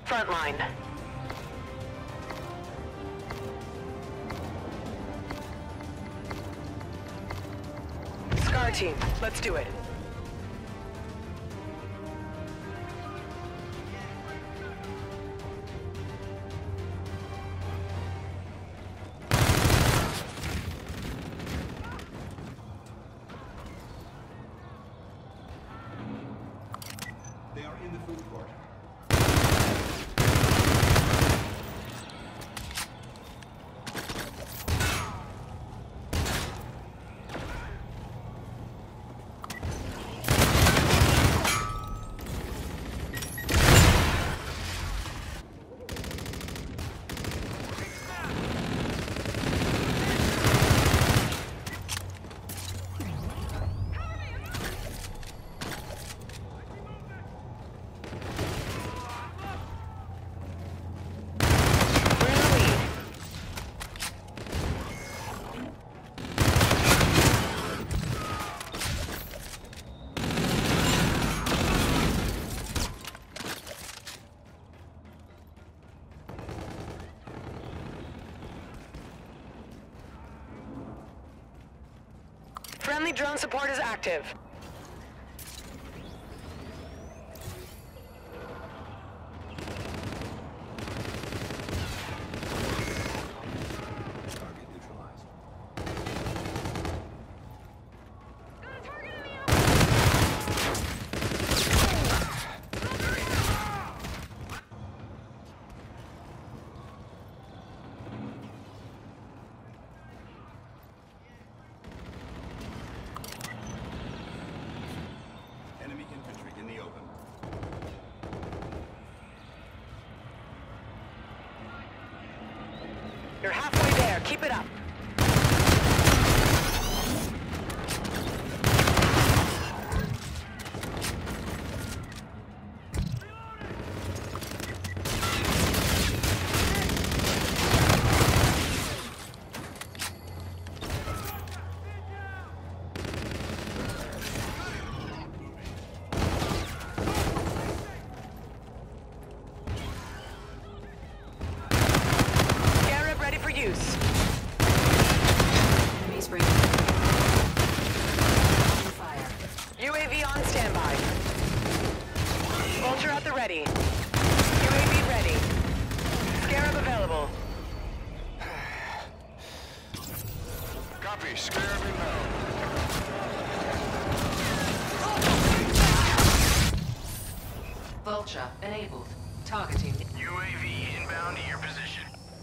Frontline. Scar team, let's do it. They are in the food court. Friendly drone support is active. Target neutralized. Enemy infantry in the open. You're halfway there. Keep it up. Scarab ready for use. Enemies bringing fire. UAV on standby. Vulture at the ready. UAV ready. Scarab available. Copy. Scarab inbound. Vulture enabled. Targeting. UAV inbound to your position.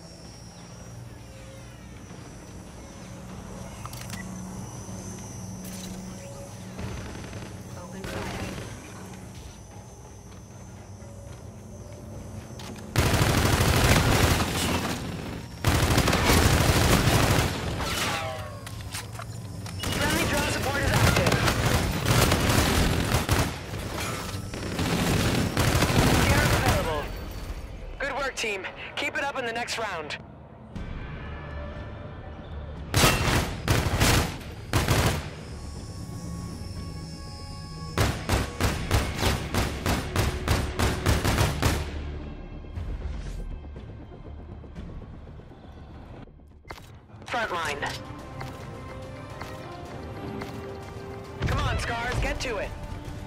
Open fire. Friendly drone support is active. Scarab available. Good work, team. Keep it up in the next round. Frontline. Come on, Scars, get to it.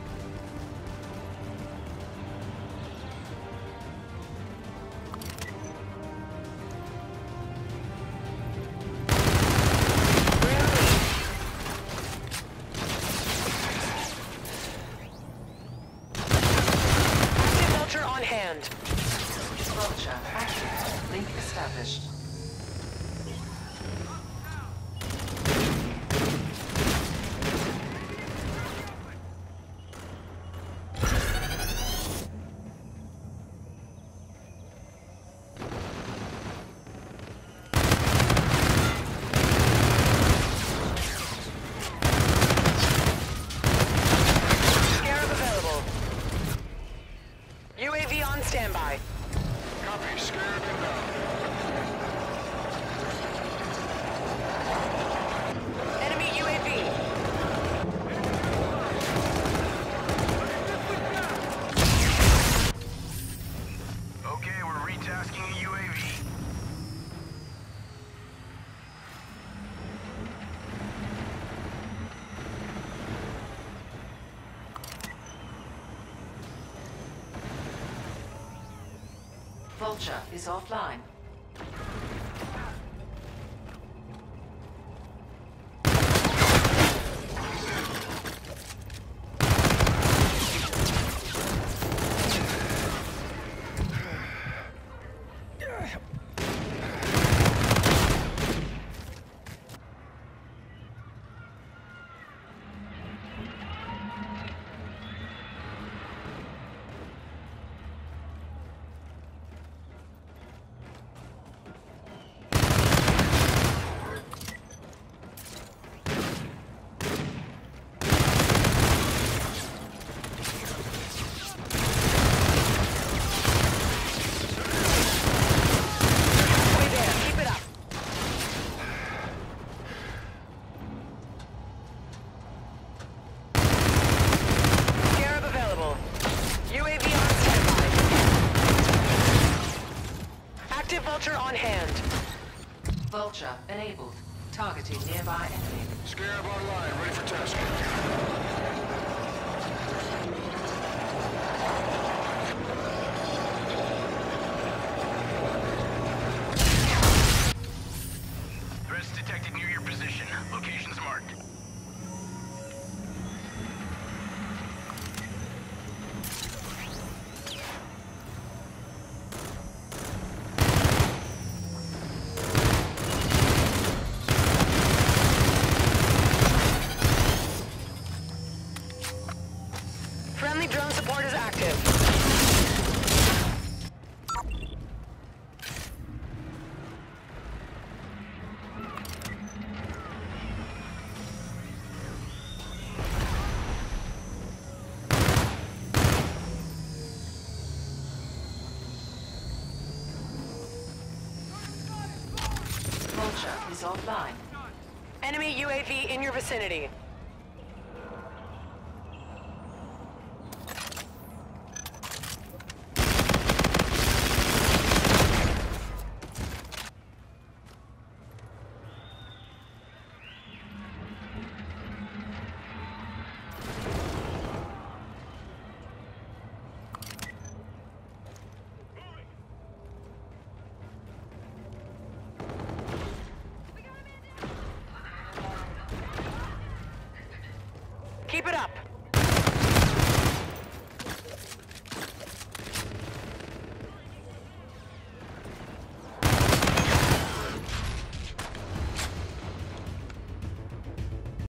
Active Vulture on hand. Vulture active. Link established. Scarab available. UAV on standby. Copy. Scarab inbound. Enemy UAV. tasking a UAV. Vulture is offline. Vulture on hand. Vulture enabled. Targeting nearby enemy. Scarab online, ready for tasking. Threats detected near your position. Locations marked. Friendly drone support is active. Vulture is offline. Enemy UAV in your vicinity.